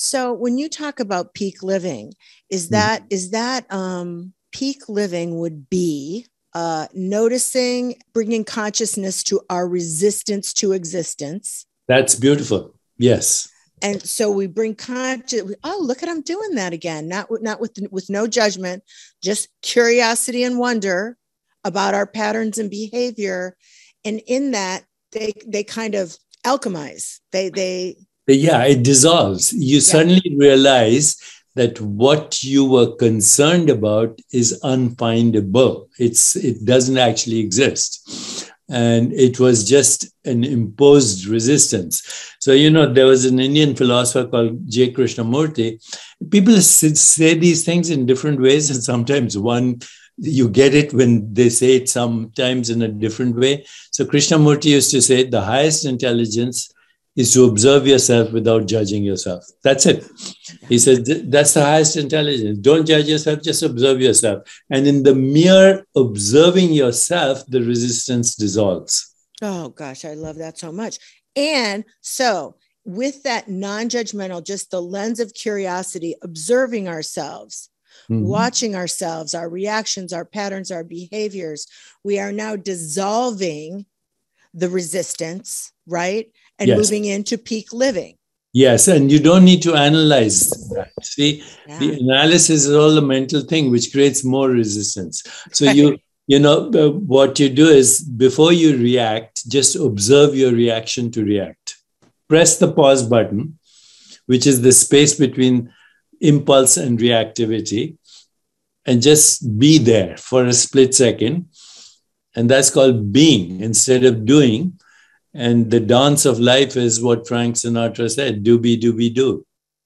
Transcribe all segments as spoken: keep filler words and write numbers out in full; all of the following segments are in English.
So when you talk about peak living, is that is that um, peak living would be uh, noticing, bringing consciousness to our resistance to existence. That's beautiful. Yes. And so we bring conscious. Oh, look at I'm doing that again. Not not with with no judgment, just curiosity and wonder about our patterns and behavior. And in that, they they kind of alchemize. They they Yeah, it dissolves. You yeah. suddenly realize that what you were concerned about is unfindable. It's it doesn't actually exist. And it was just an imposed resistance. So, you know, there was an Indian philosopher called J. Krishnamurti. People say these things in different ways, and sometimes one, you get it when they say it sometimes in a different way. So Krishnamurti used to say, the highest intelligence is to observe yourself without judging yourself. That's it. He said, that's the highest intelligence. Don't judge yourself, just observe yourself. And in the mere observing yourself, the resistance dissolves. Oh, gosh, I love that so much. And so with that non-judgmental, just the lens of curiosity, observing ourselves, mm-hmm. watching ourselves, our reactions, our patterns, our behaviors, we are now dissolving the resistance, right? And yes. moving into peak living. Yes, and you don't need to analyze that. See, yeah. the analysis is all a mental thing, which creates more resistance. So you, you know, uh, what you do is before you react, just observe your reaction to react. Press the pause button, which is the space between impulse and reactivity, and just be there for a split second. And that's called being instead of doing. And the dance of life is what Frank Sinatra said, doobie doobie do.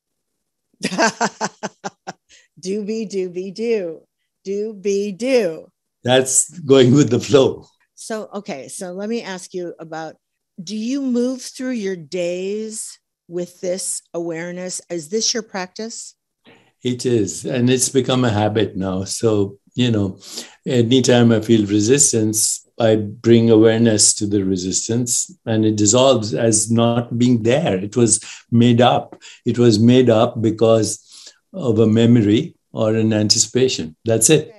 Doobie doobie do. Doobie do. That's going with the flow. So, okay. So let me ask you about, do you move through your days with this awareness? Is this your practice? It is. And it's become a habit now. So, you know, anytime I feel resistance, I bring awareness to the resistance and it dissolves as not being there. It was made up. It was made up because of a memory or an anticipation. That's it.